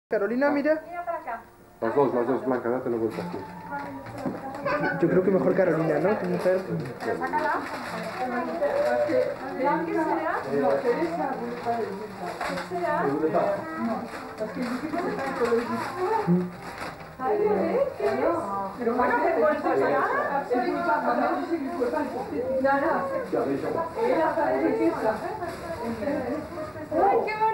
Carolina, mira. Mira para acá. Las dos, Blanca, date la vuelta aquí. Yo creo que mejor Carolina, ¿no? Tu mujer. Pero sácala. ¿Qué será? No, Teresa, ¿Qué será? no, es que dice que se está ecologista. Ay, ¿qué es? Pero Bueno, pero por eso ya. Escucha, dice que fue tan Nada, ella sabe de qué está. Ay, qué